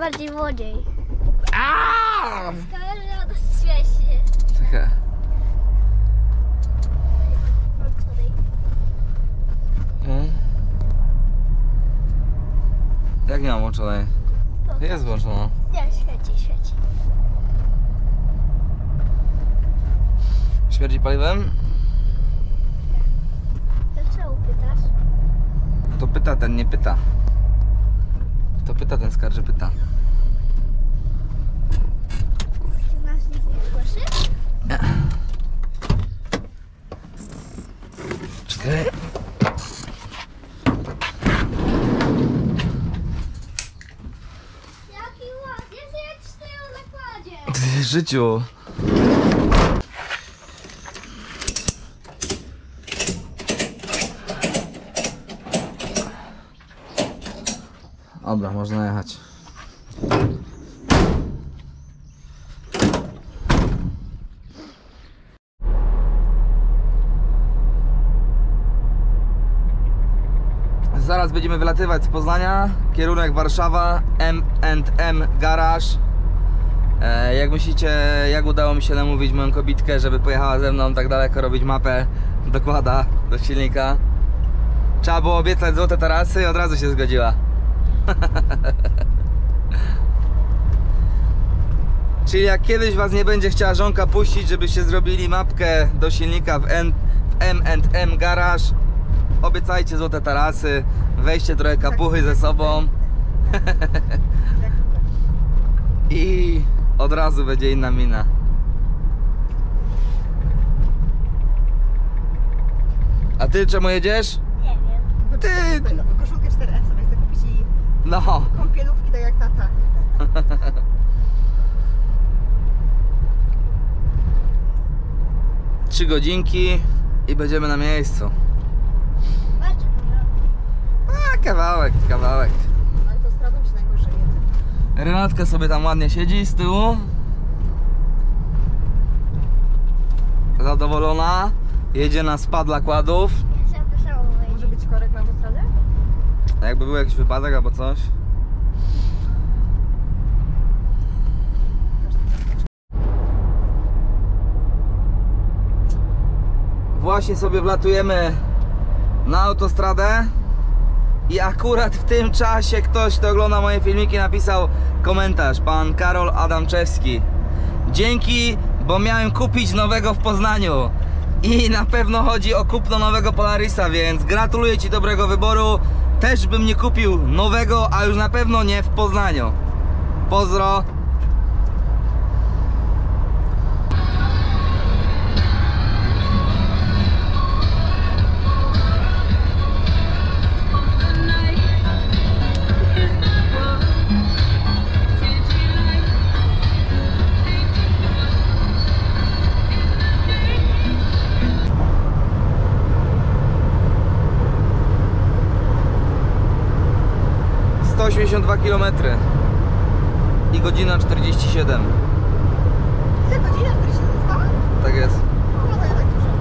bardziej młodziej. Aaaa! Kamera to śmiesznie. Czekaj. Jak nie mam włączonej? Jest włączona. Nie, świeci, świeci. Śmierdzi paliwem? Dlaczego pytasz? To pyta, ten nie pyta. To pyta, ten skarży pyta. Nas nikt nie słyszy? Nie. Czekaj. Jaki ładny, jak stoi na nakładzie. W życiu. Dobra, można jechać. Zaraz będziemy wylatywać z Poznania. Kierunek Warszawa, M&M Garage. Jak myślicie, jak udało mi się namówić moją kobitkę, żeby pojechała ze mną tak daleko robić mapę, dokłada do silnika. Trzeba było obiecać złote tarasy i od razu się zgodziła. Czyli jak kiedyś was nie będzie chciała żonka puścić, żebyście zrobili mapkę do silnika w M&M Garage, obiecajcie złote tarasy, weźcie trochę kapuchy ze sobą i od razu będzie inna mina. A ty czemu jedziesz? Nie wiem. Ty... Koszulkę 4F sobie chcę kupić i No. kąpielówki tak jak tata. 3 godzinki i będziemy na miejscu. Patrz, A, kawałek. Autostradą się najgorzej jedzie. Renatka sobie tam ładnie siedzi z tyłu. Zadowolona. Jedzie na spad dla kładów. ja się to samo Może być korek na autostradzie? A jakby był jakiś wypadek albo coś. Właśnie sobie wlatujemy na autostradę i akurat w tym czasie ktoś, kto ogląda moje filmiki, napisał komentarz, pan Karol Adamczewski. Dzięki, bo miałem kupić nowego w Poznaniu i na pewno chodzi o kupno nowego Polarisa, więc gratuluję ci dobrego wyboru. Też bym nie kupił nowego, a już na pewno nie w Poznaniu. Pozdro. To 82 km i godzina 47. Ile godzina, w której się została? Tak jest. No to ja tak dużo.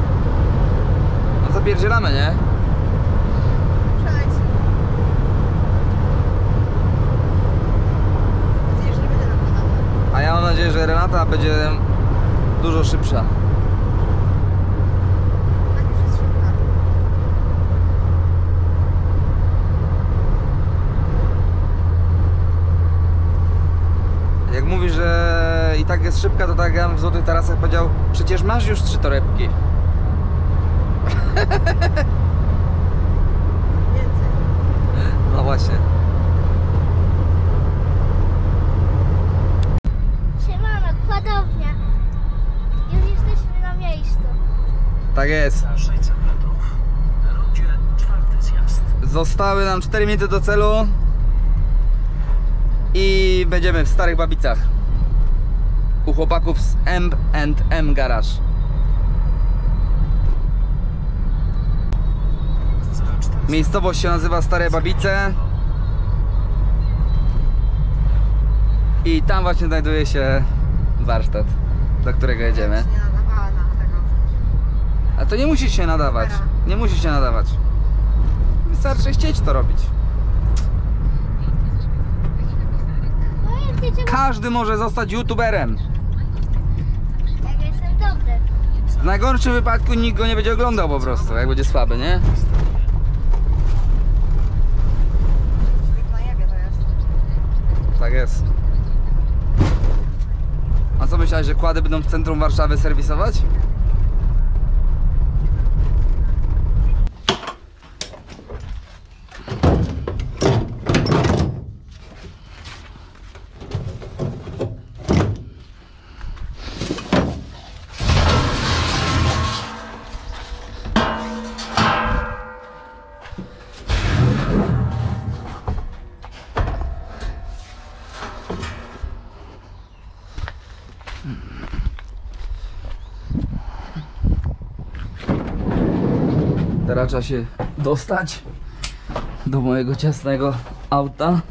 No zapierdzielamy, nie? Przeleć. Mam nadzieję, że nie będzie nakładane. A ja mam nadzieję, że Renata będzie dużo szybsza. Tak już jest szybka. Jak mówisz, że i tak jest szybka, to tak jak ja bym w Złotych Tarasach powiedział, przecież masz już 3 torebki. Więcej. No właśnie. Siemano, kładownia. Już jesteśmy na miejscu. Tak jest. Za 600 metrów na rondzie 4. zjazd. Zostały nam 4 minuty do celu i będziemy w Starych Babicach u chłopaków z M&M Garage. Za 400 Miejscowość się nazywa Stare Babice i tam właśnie znajduje się warsztat, do którego jedziemy. Ja się nie nadawała na tego. A to nie musisz się nadawać. Nie musisz się nadawać. Wystarczy chcieć to robić. Świetnie cię Każdy może zostać youtuberem. jak jestem dobry. W najgorszym wypadku nikt go nie będzie oglądał po prostu, jak będzie słaby, nie? Człowiek na jebie to jest. Tak jest. A co myślałeś, że kłady będą w centrum Warszawy serwisować? Teraz trzeba się dostać do mojego ciasnego auta.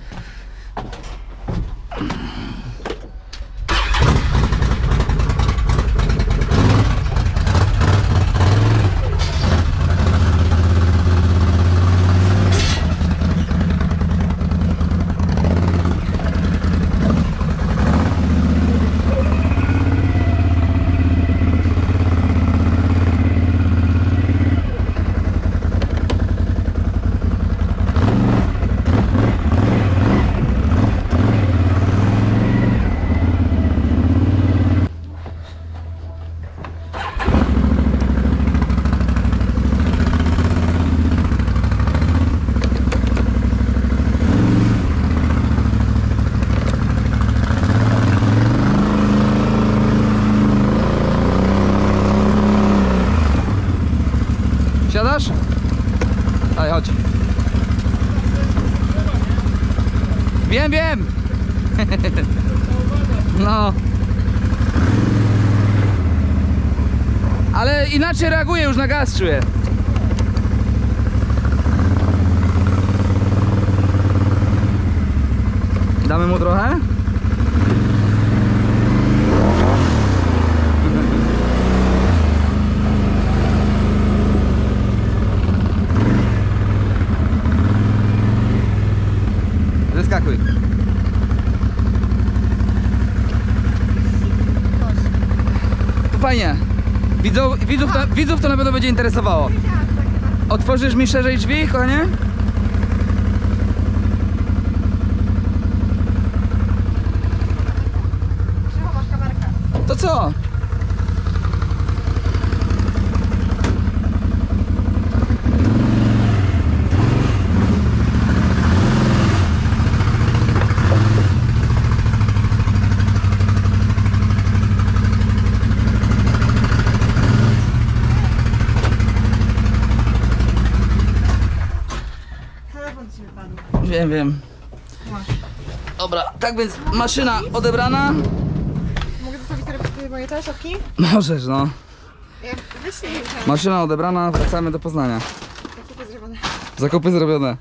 Siadasz? Daj, chodź. Wiem, wiem. No. Ale inaczej reaguję, już na gaz czuję. Damy mu trochę? Zeskakuj. To fajnie. Widzów to na pewno będzie interesowało. Otworzysz mi szerzej drzwi, kochanie? Przechowasz kamerkę. To co? Telefon ci wypadł. Wiem, wiem. Masz. Dobra, tak więc maszyna odebrana. Mogę zostawić te moje te szafki? Możesz, no. Ja wyślij mi tam. Maszyna odebrana, wracamy do Poznania. Zakupy zrobione. Zakupy zrobione.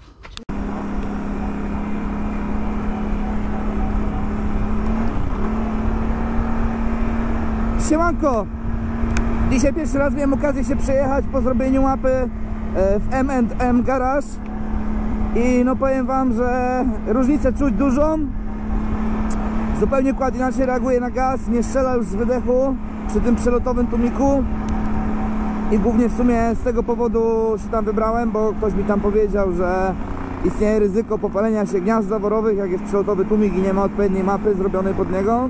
Siemanko! Dzisiaj pierwszy raz miałem okazję się przejechać po zrobieniu mapy w M&M Garage. I no powiem wam, że różnicę czuć dużą. Zupełnie kład inaczej reaguje na gaz, nie strzela już z wydechu przy tym przelotowym tłumiku. I głównie w sumie z tego powodu się tam wybrałem, bo ktoś mi tam powiedział, że istnieje ryzyko popalenia się gniazd zaworowych, jak jest przelotowy tłumik i nie ma odpowiedniej mapy zrobionej pod niego.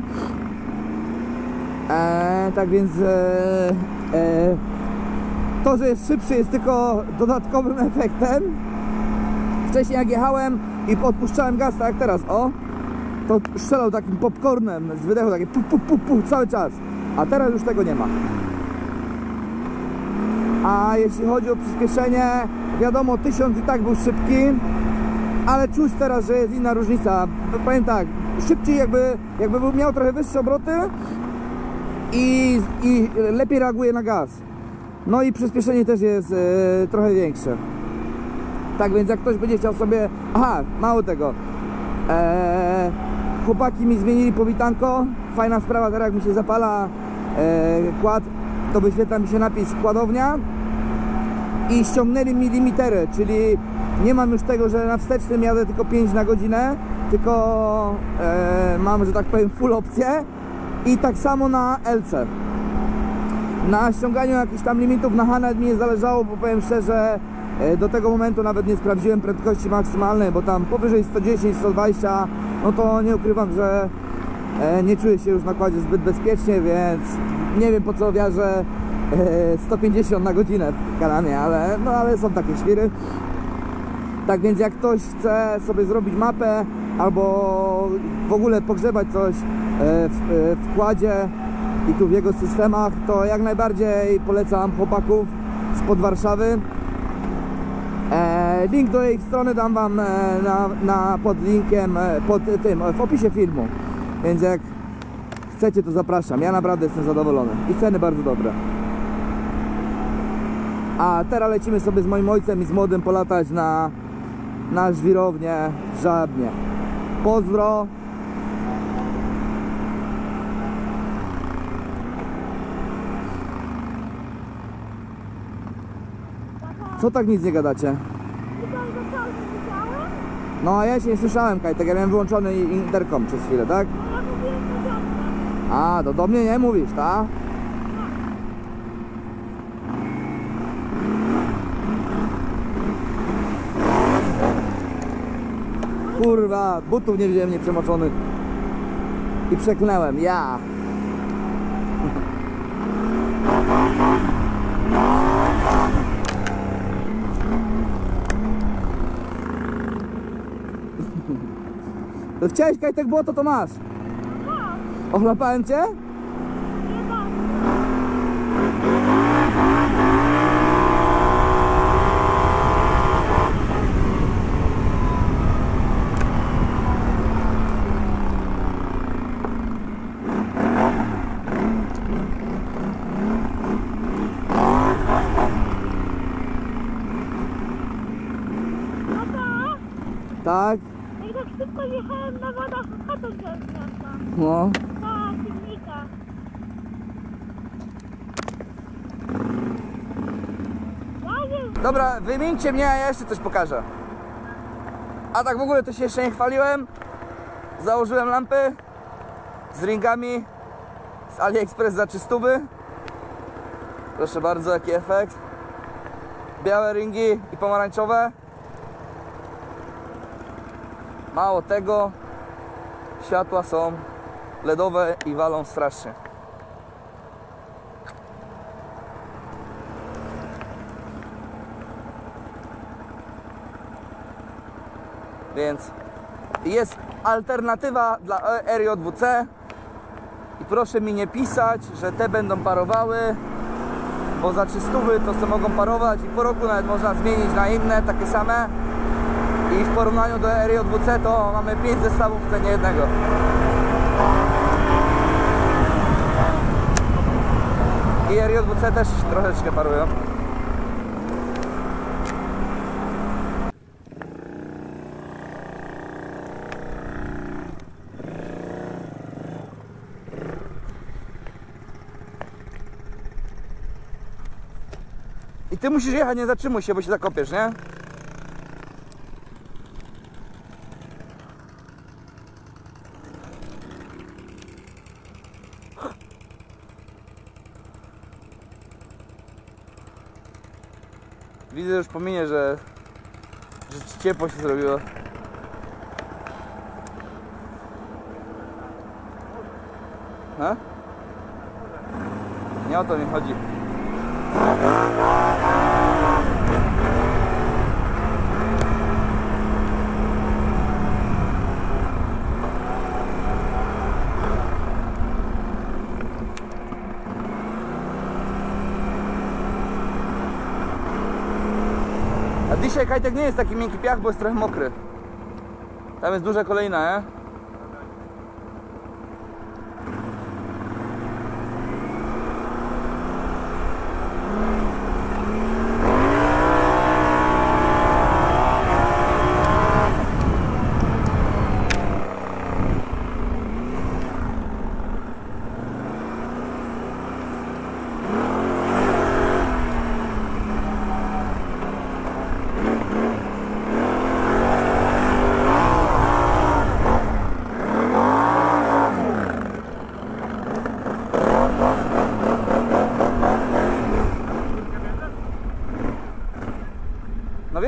Tak więc to, że jest szybszy, jest tylko dodatkowym efektem. Wcześniej jak jechałem i odpuszczałem gaz, tak jak teraz, o, to strzelał takim popcornem z wydechu, takie pu, pu, pu, pu, cały czas. A teraz już tego nie ma. A jeśli chodzi o przyspieszenie, wiadomo, 1000 i tak był szybki, ale czuć teraz, że jest inna różnica. Powiem tak, szybciej jakby miał trochę wyższe obroty i lepiej reaguje na gaz. No i przyspieszenie też jest trochę większe. Tak więc jak ktoś będzie chciał sobie... Aha, mało tego. Chłopaki mi zmienili powitanko. Fajna sprawa, teraz jak mi się zapala kład, to wyświetla mi się napis kładownia. I ściągnęli mi limitery, czyli nie mam już tego, że na wstecznym jadę tylko 5 na godzinę, tylko mam, że tak powiem, full opcję i tak samo na LC. Na ściąganiu jakichś tam limitów na H mi nie zależało, bo powiem szczerze, do tego momentu nawet nie sprawdziłem prędkości maksymalnej, bo tam powyżej 110, 120, no to nie ukrywam, że nie czuję się już na kładzie zbyt bezpiecznie, więc nie wiem po co wiarzę 150 na godzinę w kanamie, ale są takie świry. Tak więc jak ktoś chce sobie zrobić mapę albo w ogóle pogrzebać coś w kładzie i tu w jego systemach, to jak najbardziej polecam chłopaków spod Warszawy. Link do ich strony dam wam pod linkiem, w opisie filmu, więc jak chcecie, to zapraszam. Ja naprawdę jestem zadowolony i ceny bardzo dobre. A teraz lecimy sobie z moim ojcem i z młodym polatać na żwirownię w Żabnie. Pozdro. Co tak nic nie gadacie? No a ja się nie słyszałem, Kajtek, ja miałem wyłączony interkom przez chwilę, tak? A, to do mnie nie mówisz, tak? Kurwa, butów nie wziąłem nieprzemoczonych i przeklnąłem, ja. To chciałeś, Kajtek, błoto, to masz. Ochlapałem cię? Tak? Jak tak szybko jechałem na wodach, chatę się zniosła. No. Na silnika. Dobra, wymieńcie mnie, a ja jeszcze coś pokażę. A tak w ogóle to się jeszcze nie chwaliłem. Założyłem lampy z ringami z AliExpress za 300. Proszę bardzo, jaki efekt. Białe ringi i pomarańczowe. Mało tego, światła są LEDowe i walą strasznie. Więc jest alternatywa dla RJWC i proszę mi nie pisać, że te będą parowały, bo za 300 to se mogą parować i po roku nawet można zmienić na inne, takie same. I w porównaniu do RJWC to mamy 5 zestawów w cenie jednego. I RJWC też troszeczkę parują. I ty musisz jechać, nie zatrzymuj się, bo się zakopiesz, nie? Widzę już po minie, że ci ciepło się zrobiło. Ha? Nie o to mi chodzi. A dzisiaj, Kajtek, nie jest taki miękki piach, bo jest trochę mokry. Tam jest duża kolejna, nie?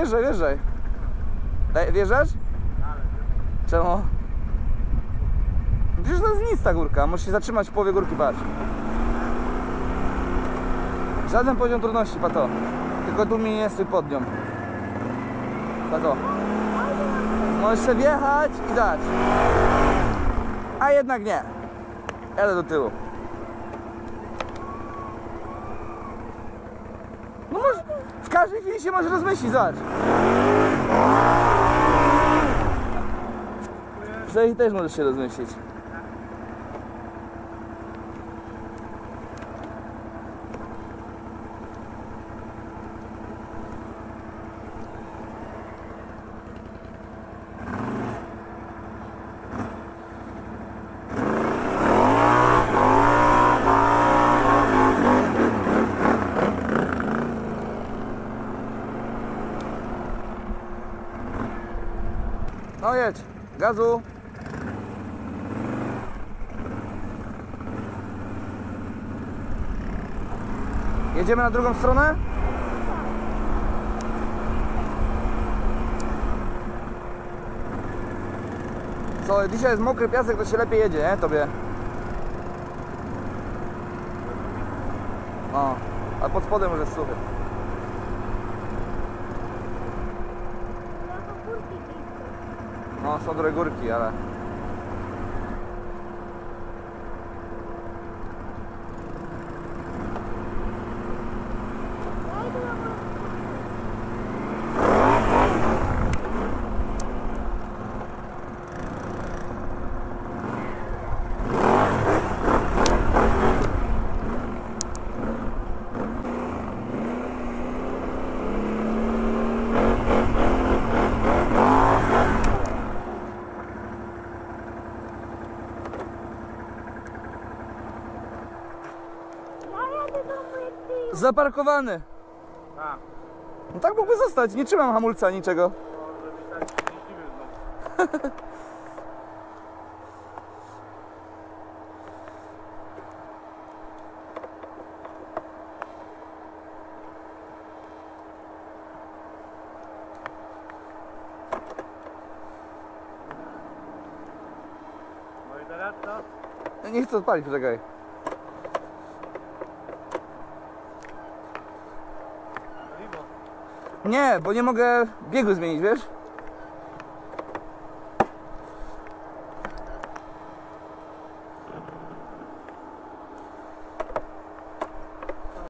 wjeżdżaj, wjeżdżaj. Wjeżdżasz? Czemu? Przecież to jest nic ta górka, musisz się zatrzymać w połowie górki, patrz. Żaden poziom trudności, pato. Tylko tu mi nie stój pod nią. Pato. Możesz sobie wjechać i dać. A jednak nie. Jadę do tyłu. No może, w każdej chwili się możesz rozmyślić, zobacz. W tej też możesz się rozmyślić. No jedź, gazu. Jedziemy na drugą stronę? Co, dzisiaj jest mokry piasek, to się lepiej jedzie, nie? Tobie. O, a pod spodem już jest suchy. No, są trochę górki, ale... Zaparkowany. No tak mógłby zostać, nie trzymam hamulca, niczego. No i teraz co? Nie chcę odpalić, poczekaj. Nie, bo nie mogę biegu zmienić, wiesz?